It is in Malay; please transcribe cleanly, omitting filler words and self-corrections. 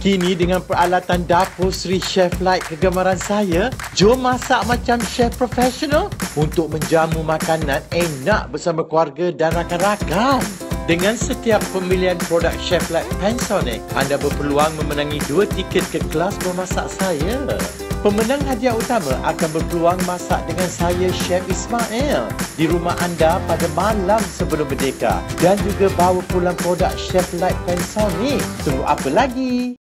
Kini dengan peralatan dapur Sri Chef Light kegemaran saya, jom masak macam chef profesional untuk menjamu makanan enak bersama keluarga dan rakan-rakan. Dengan setiap pembelian produk Chef Light Pensonic, anda berpeluang memenangi 2 tiket ke kelas memasak saya. Pemenang hadiah utama akan berpeluang masak dengan saya, Chef Ismail, di rumah anda pada malam sebelum Merdeka dan juga bawa pulang produk Chef Light Pensonic. Tunggu apa lagi?